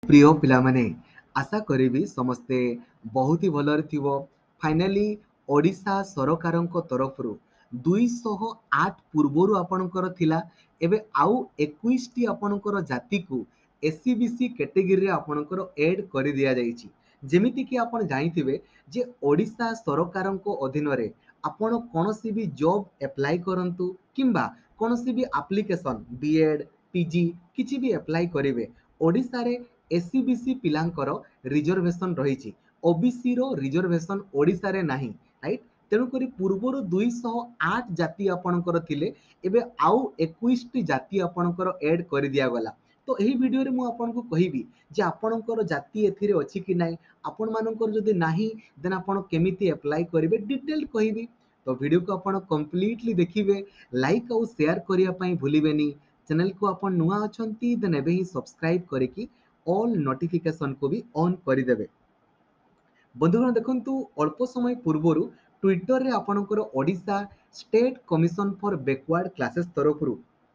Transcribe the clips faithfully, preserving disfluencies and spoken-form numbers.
प्रिय पिला माने आशा करी समस्ते बहुत ही भलरे थिवो। फाइनाली ओडिशा सरकारଙ୍କ तरफरु दुईशह आठ पूर्वरु आपणकर थिला एबे आउ इक्कीस टी आपणकर जाति को एससीबीसी कैटेगरी रे आपणकर ऐड करि दिया जाईची। जेमिति कि आपण जानिथिबे जे ओडिशा सरकारଙ୍କ अधीन रे आपण कोनोसी भी जॉब अप्लाई करंतु किंबा कोनोसी भी एप्लीकेशन बीएड पीजी किछि भी अप्लाई करिवे ओडिशा रे एससीबीसी पिलांकर रिजर्वेशन रही ओबीसी रो रिजर्वेशन ओडिशा रे नाही राइट। तेणुकरी पूर्वर दुईशह आठ जाति आपणकर थिले एबे आउ इक्कीस टी जाति आपणकर ऐड कर दिया गला। तो यही वीडियो रे मु आपनको कहिबी जे आपणकर जाति एथिरे अछि कि नाही आपण मानकर जदि नाही देन आपण केमिति अप्लाई करिवे डिटेल कहिबी। तो वीडियो को आपण कंप्लीटली देखिबे लाइक और शेयर करिया पई भूलिबेनी। चैनल को आपण नुआ अछंती देन एबे ही सब्सक्राइब करिकि ऑल नोटिफिकेशन को भी ऑन करिदेबे। बंधुगण देखंतु अल्प समय पूर्वरु ट्विटर रे आपणकर Odisha state commission for backward classes तरफरु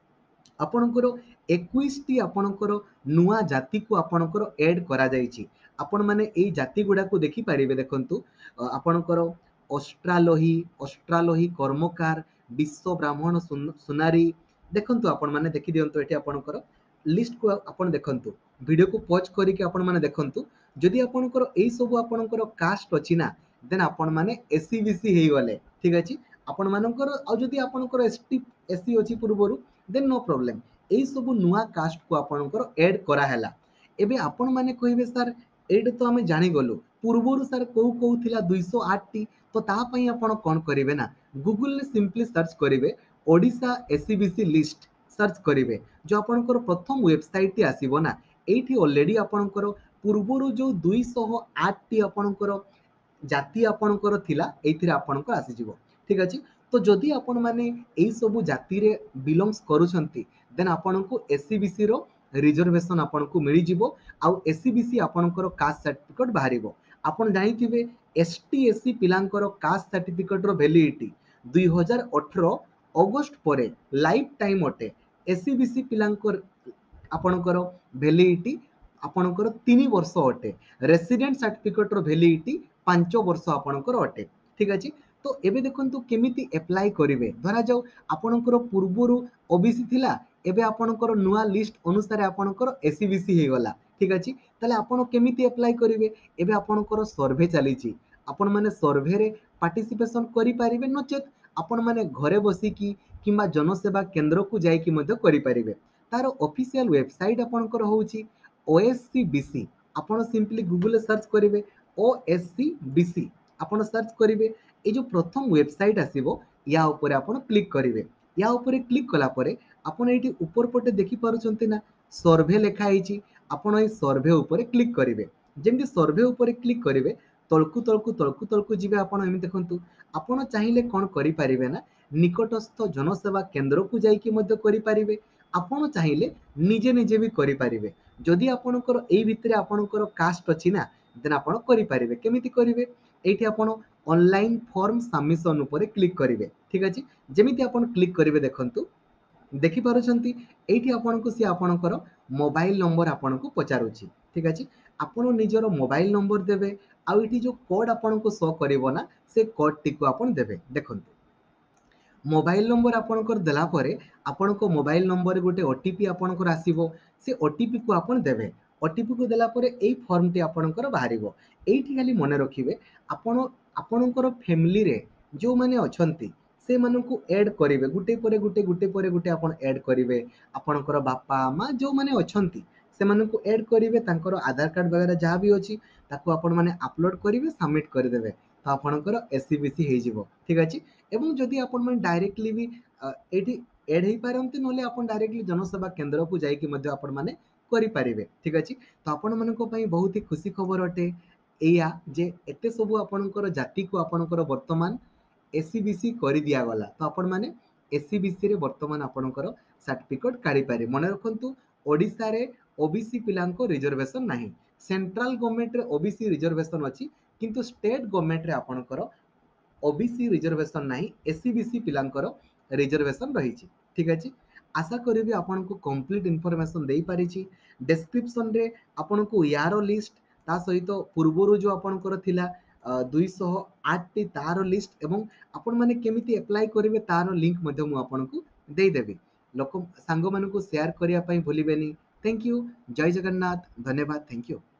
आपणकर इक्कीस टी आपणकर नुआ जाति को आपणकर ऐड करा जाईची। आपण माने एई जाति गुडा को देखि पारिबे। देखंतु अ, आपणकर ऑस्ट्रालोही ऑस्ट्रालोही कर्मकार विश्व ब्राह्मण सुन- सुनारी देखंतु आपण माने देखि दियंतु एठी आपणकर लिस्ट को आपण देखंतु वीडियो को पॉज करिके आपण माने देखंतु जदि आपणकर एई सब आपणकर कास्ट अछि ना देन आपण माने एससीबीसी हेई गले ठीक अछि। आपण मानकर आ जदि आपणकर एसटी एससी अछि पूर्वरु देन नो प्रॉब्लम एई सब नुआ कास्ट को आपणकर ऐड करा हैला। एबे आपण माने कहिबे सर एड तो हमें जानि गलु पूर्वरु सर को को थिला दुईशह आठ टी तो ता पई आपण कोन करिवे ना गूगल ने सिंपली सर्च करिवे ओडिशा एससीबीसी लिस्ट सर्च करिवे जो आपणकर प्रथम वेबसाइट टी आसीबो ना एठी ऑलरेडी आपणकर पूर्वरु जो दुईशह आठ टी आपणकर जाति आपणकर थिला एथिरे आपणकर आसी जिवो ठीक अछि। तो जदि आपण माने एई सब जाति रे बिलोंग्स करूछंती देन आपणको एससीबीसी रो रिजर्वेशन आपणको मिली जिवो आउ एससीबीसी आपणकर कास्ट सर्टिफिकेट बाहरिबो। आपण जानिथिबे एसटी एससी पिलांकर कास्ट सर्टिफिकेट रो वैलिडिटी दुई हजार अठारह अगस्त परे लाइफ टाइम अटे। एससीबीसी पिलांकर आपणकर वैलिडिटी आपणकर तीन वर्ष अटे। रेसिडेंट सर्टिफिकेट रो वैलिडिटी पांच वर्ष आपणकर अटे ठीक अछि। तो एबे देखंतु केमिति अप्लाई करिवे धरा जाऊ आपणकर पूर्वरु ओबीसी थिला एबे आपणकर नुआ लिस्ट अनुसार आपणकर एससीबीसी हे गला ठीक अछि। तले आपण केमिति अप्लाई करिवे एबे आपणकर सर्वे चलीची आपण माने सर्वे रे पार्टिसिपेशन करि पारिबे नचेत आपण माने घरे बसी की किंबा जनसेवा केंद्र को जाई की मध्य करि पारिबे। तार ऑफिशियल वेबसाइट आपणकर होउची ओएससीबीसी आपण सिंपली गूगल सर्च करिवे ओएससीबीसी आपण सर्च करिवे ए जो प्रथम वेबसाइट आसीबो या ऊपर आपण क्लिक करिवे। या ऊपर क्लिक कला परे आपण एठी ऊपर पटे देखि पारुचंती ना सर्वे लेखा आइची आपण ए सर्वे ऊपर क्लिक करिवे। जेमति सर्वे ऊपर क्लिक करिवे तळकु तळकु तळकु तळकु जिवे आपण एमि देखंतु आपण चाहिले कोन करि पारिबे ना निकटस्थ जनसेवा केंद्र को जाई की मध्य करि पारिबे। आपण चाहिले निजे निजे भी करि पारिबे। जदि आपणकर एई भितरे आपणकर कास्ट अछि ना देन आपण करि पारिबे। केमिति करिवे एठी आपण ऑनलाइन फॉर्म सबमिशन ऊपर क्लिक करिवे ठीक अछि। जेमिति आपण क्लिक करिवे देखंतु देखि पारुछंती एठी आपनको सी आपणकर मोबाइल नंबर आपनको पचारुछि ठीक अछि। आपण निजर मोबाइल नंबर देबे आ एठी जो कोड आपनको शो करिवो ना से कोड टी को आपण देबे। देखंतु मोबाइल नंबर आपणकर देला परे आपनको मोबाइल नंबर गोटे ओटीपी आपणकर आसीबो से ओटीपी को आपण देबे। ओटीपी को देला परे एई फॉर्म टी आपणकर बाहरिबो। एठी खाली मने रखिबे आपण आपणकर फैमिली रे जो माने अछंती से मानकु ऐड करिवे गुटे परे गुटे गुटे परे गुटे आपण ऐड करिवे। आपणकर बापा माँ जो माने अछंती से मानकु ऐड करिवे तांकर आधार कार्ड वगैरह जहाँ भी अछि ताकू आपण माने अपलोड करिवे सबमिट करदेबे तो आपणकर एससीबीसी हे जिवो ठीक अछि। एवं जदि आपण माने डायरेक्टली भी अ, एठी ऐड हेई पारंती नले आपण डायरेक्टली जनसेवा केंद्र को जाई की मध्य आपण माने करि पारिबे ठीक अछि। तो आपण मानको पई बहुत ही खुशी खबर अटे एया जे एते सब आपणकर जाति को आपणकर वर्तमान एससीबीसी करि दिया गला। तो आपण माने एससीबीसी रे वर्तमान आपणकर सर्टिफिकेट काढी पारे। मने रखंतु ओडिसा रे ओबीसी पिलांको रिजर्वेशन नाही। सेंट्रल गवर्नमेंट रे ओबीसी रिजर्वेशन अछि किंतु स्टेट गवर्नमेंट रे आपणकर ओबीसी रिजर्वेशन नाही एससीबीसी पिलांकर रिजर्वेशन रहिछि ठीक अछि। आशा करी आपको कंप्लीट इनफॉरमेशन दे पारिछि। डिस्क्रिप्शन रे आपको यार लिस्ट ता सहित पूर्वर जो आपंकर थिला दुईश आठ टी तार लिस्ट एवं आपण माने केमिति अप्लाई करेंगे तार लिंक मध्य मु आपको देदेवि। लोक सांग मानू शेयर करने भूलिबेनी। Thank you. जय जगन्नाथ। धन्यवाद। Thank you.